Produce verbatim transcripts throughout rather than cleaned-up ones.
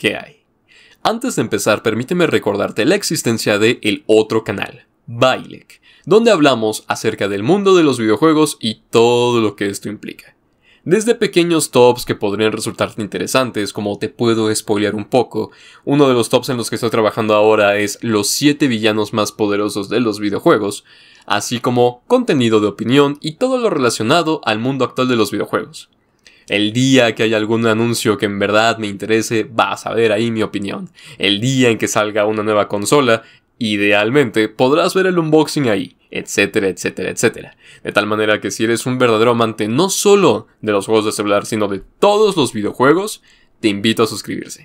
¿qué hay? Antes de empezar, permíteme recordarte la existencia de el otro canal, Bylek, donde hablamos acerca del mundo de los videojuegos y todo lo que esto implica. Desde pequeños tops que podrían resultarte interesantes, como te puedo spoilear un poco, uno de los tops en los que estoy trabajando ahora es los siete villanos más poderosos de los videojuegos, así como contenido de opinión y todo lo relacionado al mundo actual de los videojuegos. El día que haya algún anuncio que en verdad me interese, vas a ver ahí mi opinión. El día en que salga una nueva consola, idealmente podrás ver el unboxing ahí, etcétera, etcétera, etcétera. De tal manera que si eres un verdadero amante no solo de los juegos de celular, sino de todos los videojuegos, te invito a suscribirse.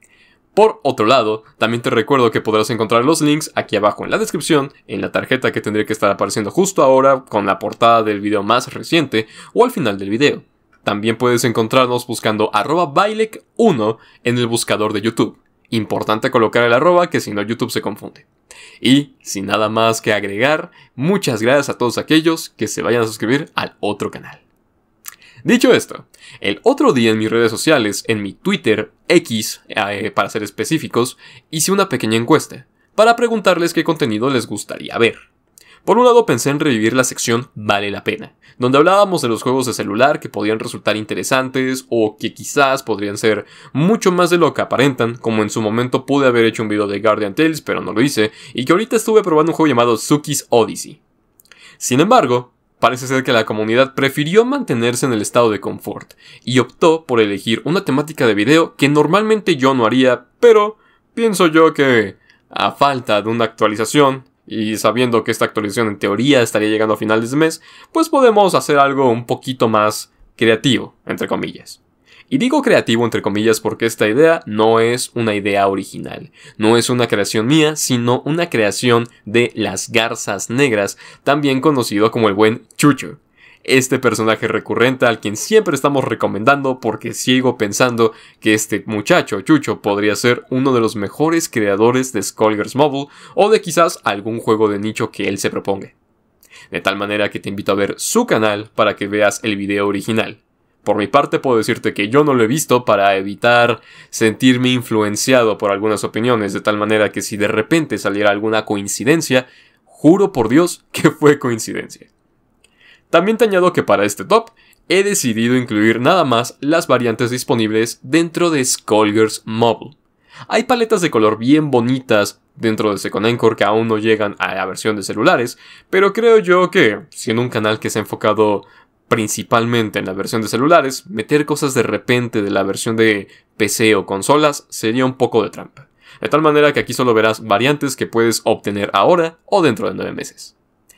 Por otro lado, también te recuerdo que podrás encontrar los links aquí abajo en la descripción, en la tarjeta que tendría que estar apareciendo justo ahora con la portada del video más reciente o al final del video. También puedes encontrarnos buscando arroba Bylek uno en el buscador de YouTube. Importante colocar el arroba, que si no YouTube se confunde. Y, sin nada más que agregar, muchas gracias a todos aquellos que se vayan a suscribir al otro canal. Dicho esto, el otro día en mis redes sociales, en mi Twitter, X, eh, para ser específicos, hice una pequeña encuesta para preguntarles qué contenido les gustaría ver. Por un lado pensé en revivir la sección Vale la Pena, donde hablábamos de los juegos de celular que podían resultar interesantes o que quizás podrían ser mucho más de lo que aparentan, como en su momento pude haber hecho un video de Guardian Tales pero no lo hice, y que ahorita estuve probando un juego llamado Suki's Odyssey. Sin embargo, parece ser que la comunidad prefirió mantenerse en el estado de confort, y optó por elegir una temática de video que normalmente yo no haría, pero pienso yo que, a falta de una actualización, y sabiendo que esta actualización en teoría estaría llegando a finales de mes, pues podemos hacer algo un poquito más creativo, entre comillas. Y digo creativo entre comillas porque esta idea no es una idea original, no es una creación mía, sino una creación de Las Garzas Negras, también conocido como el buen Chucho. Este personaje recurrente al quien siempre estamos recomendando porque sigo pensando que este muchacho, Chucho, podría ser uno de los mejores creadores de Skullgirls Mobile o de quizás algún juego de nicho que él se proponga. De tal manera que te invito a ver su canal para que veas el video original. Por mi parte puedo decirte que yo no lo he visto para evitar sentirme influenciado por algunas opiniones, de tal manera que si de repente saliera alguna coincidencia, juro por Dios que fue coincidencia. También te añado que para este top he decidido incluir nada más las variantes disponibles dentro de Skullgirls Mobile. Hay paletas de color bien bonitas dentro de Second Encore que aún no llegan a la versión de celulares, pero creo yo que, siendo un canal que se ha enfocado principalmente en la versión de celulares, meter cosas de repente de la versión de P C o consolas sería un poco de trampa. De tal manera que aquí solo verás variantes que puedes obtener ahora o dentro de nueve meses.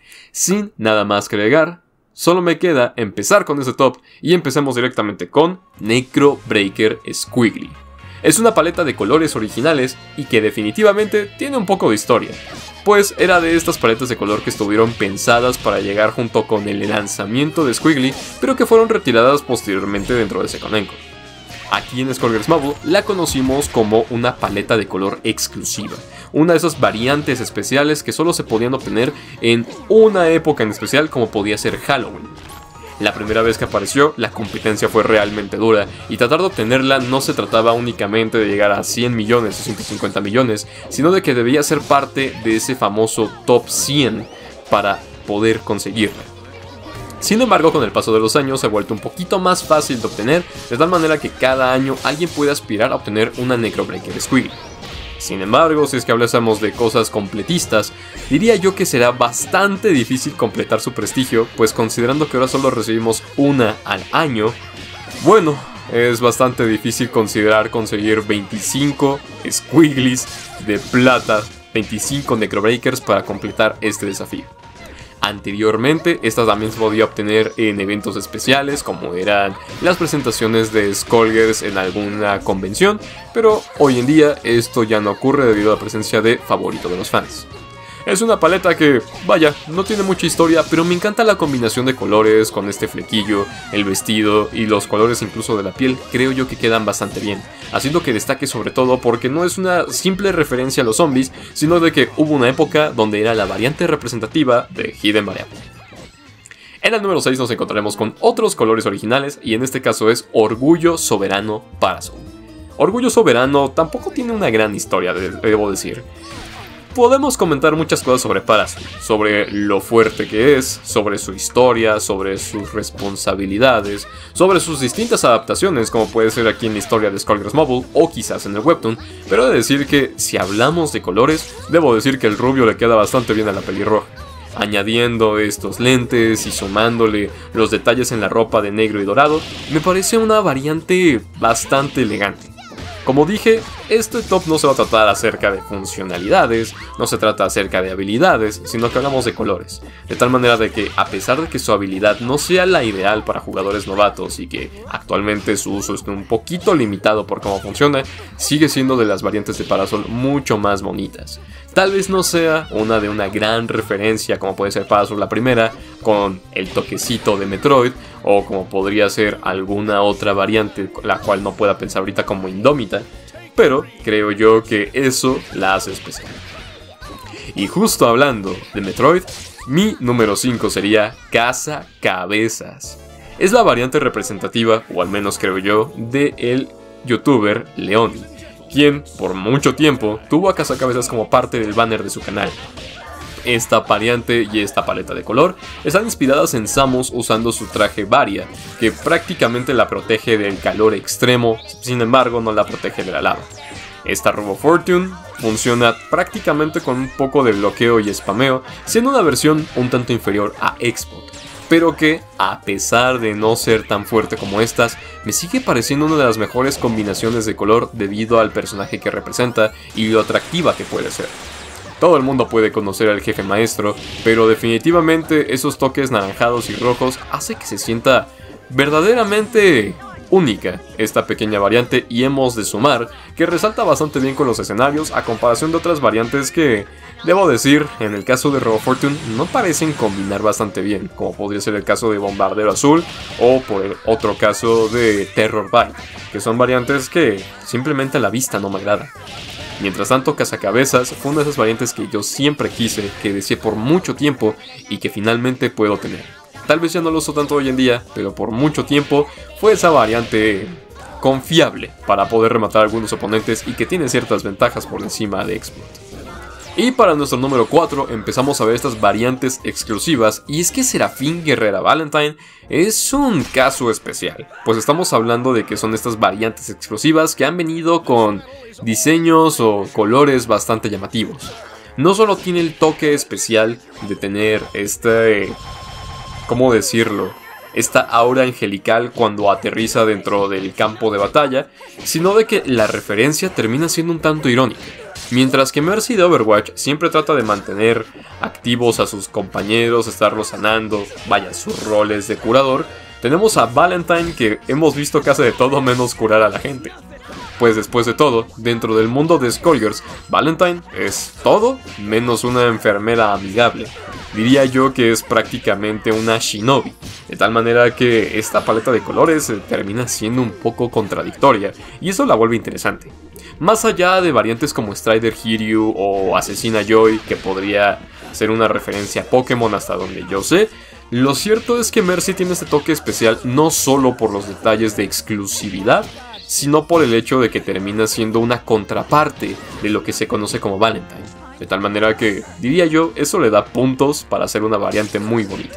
Sin nada más que agregar, solo me queda empezar con este top y empecemos directamente con Necrobreaker Squiggly. Es una paleta de colores originales y que definitivamente tiene un poco de historia, pues era de estas paletas de color que estuvieron pensadas para llegar junto con el lanzamiento de Squiggly, pero que fueron retiradas posteriormente dentro de Second Encore. Aquí en Skullgirls Mobile la conocimos como una paleta de color exclusiva, una de esas variantes especiales que solo se podían obtener en una época en especial como podía ser Halloween. La primera vez que apareció, la competencia fue realmente dura, y tratar de obtenerla no se trataba únicamente de llegar a cien millones o ciento cincuenta millones, sino de que debía ser parte de ese famoso top cien para poder conseguirla. Sin embargo, con el paso de los años se ha vuelto un poquito más fácil de obtener, de tal manera que cada año alguien puede aspirar a obtener una Necrobreaker Squiggly. Sin embargo, si es que hablásemos de cosas completistas, diría yo que será bastante difícil completar su prestigio, pues considerando que ahora solo recibimos una al año, bueno, es bastante difícil considerar conseguir veinticinco Squigglies de plata, veinticinco Necrobreakers para completar este desafío. Anteriormente, esta también se podía obtener en eventos especiales, como eran las presentaciones de Skullgirls en alguna convención, pero hoy en día esto ya no ocurre debido a la presencia de favorito de los fans. Es una paleta que, vaya, no tiene mucha historia, pero me encanta la combinación de colores con este flequillo, el vestido y los colores incluso de la piel, creo yo que quedan bastante bien, haciendo que destaque sobre todo porque no es una simple referencia a los zombies, sino de que hubo una época donde era la variante representativa de Hidden Variable. En el número seis nos encontraremos con otros colores originales y en este caso es Orgullo Soberano Parasol. Orgullo Soberano tampoco tiene una gran historia, debo decir. Podemos comentar muchas cosas sobre Parasol, sobre lo fuerte que es, sobre su historia, sobre sus responsabilidades, sobre sus distintas adaptaciones, como puede ser aquí en la historia de Skullgirls Mobile o quizás en el webtoon, pero he de decir que si hablamos de colores, debo decir que el rubio le queda bastante bien a la pelirroja. Añadiendo estos lentes y sumándole los detalles en la ropa de negro y dorado, me parece una variante bastante elegante. Como dije, este top no se va a tratar acerca de funcionalidades, no se trata acerca de habilidades, sino que hablamos de colores. De tal manera de que, a pesar de que su habilidad no sea la ideal para jugadores novatos y que actualmente su uso esté un poquito limitado por cómo funciona, sigue siendo de las variantes de Parasol mucho más bonitas. Tal vez no sea una de una gran referencia como puede ser Parasol la primera, con el toquecito de Metroid, o como podría ser alguna otra variante, la cual no pueda pensar ahorita como Indómita, pero creo yo que eso la hace especial. Y justo hablando de Metroid, mi número cinco sería Cazacabezas. Es la variante representativa, o al menos creo yo, de el youtuber Leoni, quien por mucho tiempo tuvo a Cazacabezas como parte del banner de su canal. Esta variante y esta paleta de color están inspiradas en Samus usando su traje Varia, que prácticamente la protege del calor extremo, sin embargo no la protege de la lava. Esta Robo Fortune funciona prácticamente con un poco de bloqueo y spameo, siendo una versión un tanto inferior a Expot, pero que, a pesar de no ser tan fuerte como estas, me sigue pareciendo una de las mejores combinaciones de color debido al personaje que representa y lo atractiva que puede ser. Todo el mundo puede conocer al jefe maestro, pero definitivamente esos toques naranjados y rojos hace que se sienta verdaderamente única esta pequeña variante, y hemos de sumar que resalta bastante bien con los escenarios a comparación de otras variantes que, debo decir, en el caso de Robo Fortune no parecen combinar bastante bien, como podría ser el caso de Bombardero Azul o por el otro caso de Terror Bite, que son variantes que simplemente a la vista no me agradan. Mientras tanto, Cazacabezas fue una de esas variantes que yo siempre quise, que deseé por mucho tiempo y que finalmente puedo tener. Tal vez ya no lo uso tanto hoy en día, pero por mucho tiempo fue esa variante confiable para poder rematar a algunos oponentes y que tiene ciertas ventajas por encima de Exploit. Y para nuestro número cuatro empezamos a ver estas variantes exclusivas, y es que Serafín Guerrera Valentine es un caso especial, pues estamos hablando de que son estas variantes exclusivas que han venido con diseños o colores bastante llamativos. No solo tiene el toque especial de tener este, ¿cómo decirlo?, esta aura angelical cuando aterriza dentro del campo de batalla, sino de que la referencia termina siendo un tanto irónica. Mientras que Mercy de Overwatch siempre trata de mantener activos a sus compañeros, estarlos sanando, vaya, sus roles de curador, tenemos a Valentine, que hemos visto que hace de todo menos curar a la gente. Pues después de todo, dentro del mundo de Skullgirls, Valentine es todo menos una enfermera amigable. Diría yo que es prácticamente una shinobi, de tal manera que esta paleta de colores termina siendo un poco contradictoria, y eso la vuelve interesante. Más allá de variantes como Strider Hiryu o Asesina Joy, que podría ser una referencia a Pokémon hasta donde yo sé, lo cierto es que Mercy tiene este toque especial no solo por los detalles de exclusividad, sino por el hecho de que termina siendo una contraparte de lo que se conoce como Valentine. De tal manera que, diría yo, eso le da puntos para hacer una variante muy bonita.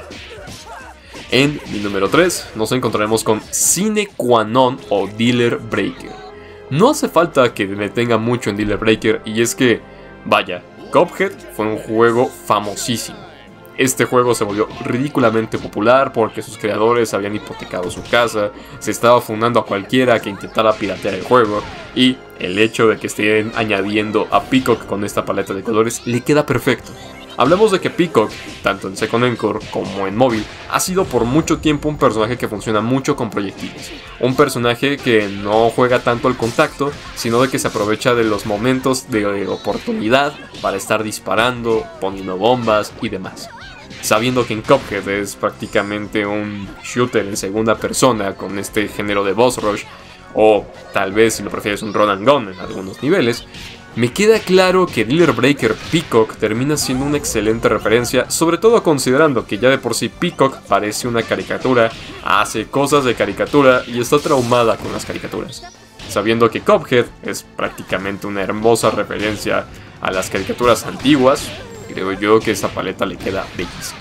En mi número tres nos encontraremos con Sine Qua Non o Dealer Breaker. No hace falta que me detenga mucho en Dealer Breaker, y es que, vaya, Cuphead fue un juego famosísimo. Este juego se volvió ridículamente popular porque sus creadores habían hipotecado su casa, se estaba fundando a cualquiera que intentara piratear el juego, y el hecho de que estén añadiendo a Peacock con esta paleta de colores le queda perfecto. Hablamos de que Peacock, tanto en Second Encore como en móvil, ha sido por mucho tiempo un personaje que funciona mucho con proyectiles. Un personaje que no juega tanto al contacto, sino de que se aprovecha de los momentos de oportunidad para estar disparando, poniendo bombas y demás. Sabiendo que en Cuphead es prácticamente un shooter en segunda persona con este género de boss rush, o tal vez si lo prefieres un run and gun en algunos niveles, me queda claro que Dealer Breaker Peacock termina siendo una excelente referencia, sobre todo considerando que ya de por sí Peacock parece una caricatura, hace cosas de caricatura y está traumada con las caricaturas. sabiendo que Cuphead es prácticamente una hermosa referencia a las caricaturas antiguas. Creo yo que esa paleta le queda bellísima.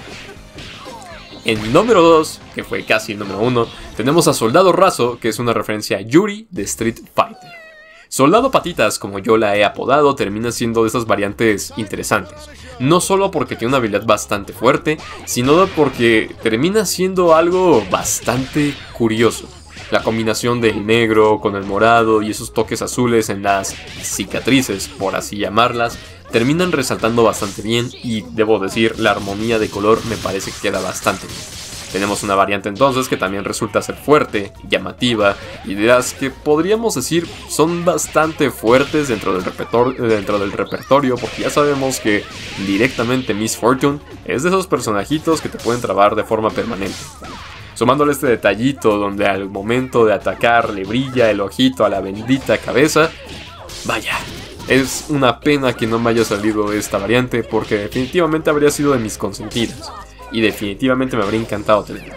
En mi número dos, que fue casi el número uno, tenemos a Soldado Raso, que es una referencia a Yuri de Street Fighter. Soldado Patitas, como yo la he apodado, termina siendo de esas variantes interesantes. No solo porque tiene una habilidad bastante fuerte, sino porque termina siendo algo bastante curioso. La combinación del negro con el morado y esos toques azules en las cicatrices, por así llamarlas, terminan resaltando bastante bien y debo decir, la armonía de color me parece que queda bastante bien. Tenemos una variante entonces que también resulta ser fuerte, llamativa, y de las que podríamos decir son bastante fuertes dentro del, dentro del repertorio, porque ya sabemos que directamente Miss Fortune es de esos personajitos que te pueden trabar de forma permanente. Sumándole este detallito donde al momento de atacar le brilla el ojito a la bendita cabeza, vaya, es una pena que no me haya salido esta variante porque definitivamente habría sido de mis consentidas. Y definitivamente me habría encantado tenerla.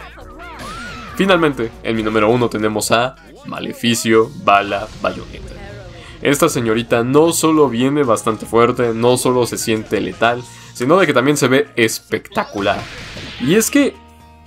Finalmente, en mi número uno tenemos a Maleficio Bala Bayonetta. Esta señorita no solo viene bastante fuerte, no solo se siente letal, sino de que también se ve espectacular. Y es que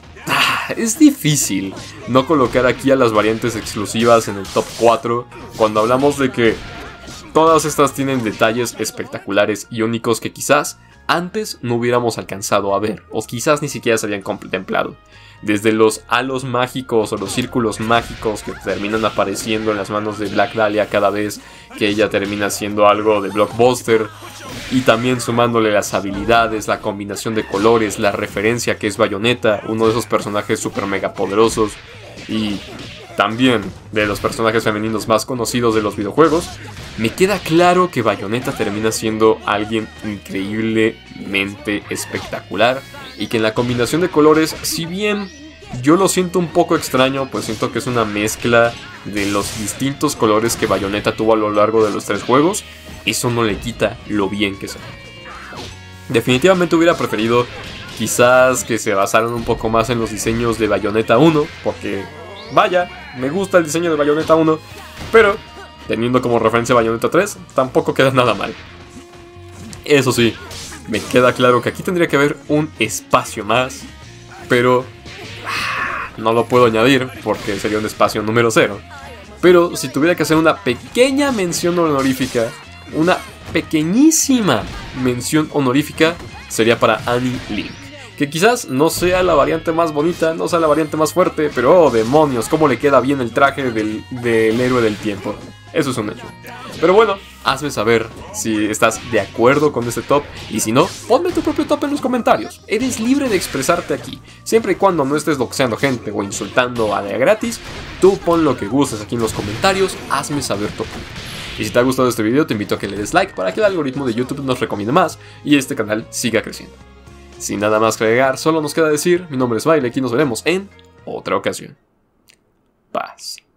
ah, es difícil no colocar aquí a las variantes exclusivas en el top cuatro cuando hablamos de que todas estas tienen detalles espectaculares y únicos que quizás antes no hubiéramos alcanzado a ver, o quizás ni siquiera se habían contemplado. Desde los halos mágicos o los círculos mágicos que terminan apareciendo en las manos de Black Dahlia cada vez que ella termina siendo algo de blockbuster, y también sumándole las habilidades, la combinación de colores, la referencia que es Bayonetta, uno de esos personajes super mega poderosos, y también de los personajes femeninos más conocidos de los videojuegos, me queda claro que Bayonetta termina siendo alguien increíblemente espectacular y que en la combinación de colores, si bien yo lo siento un poco extraño, pues siento que es una mezcla de los distintos colores que Bayonetta tuvo a lo largo de los tres juegos, eso no le quita lo bien que se ve. Definitivamente hubiera preferido quizás que se basaran un poco más en los diseños de Bayonetta uno, porque vaya, me gusta el diseño de Bayonetta uno, pero teniendo como referencia Bayonetta tres, tampoco queda nada mal. Eso sí, me queda claro que aquí tendría que haber un espacio más, pero ah, no lo puedo añadir porque sería un espacio número cero. Pero si tuviera que hacer una pequeña mención honorífica, una pequeñísima mención honorífica, sería para Annie Link. Que quizás no sea la variante más bonita, no sea la variante más fuerte, pero oh demonios, cómo le queda bien el traje del, del héroe del tiempo. Eso es un hecho. Pero bueno, hazme saber si estás de acuerdo con este top, y si no, ponme tu propio top en los comentarios. Eres libre de expresarte aquí, siempre y cuando no estés doxeando gente o insultando a de gratis. Tú pon lo que gustes aquí en los comentarios, hazme saber tu opinión. Y si te ha gustado este video, te invito a que le des like para que el algoritmo de YouTube nos recomiende más y este canal siga creciendo. Sin nada más que agregar, solo nos queda decir, mi nombre es Bailek y nos veremos en otra ocasión. Paz.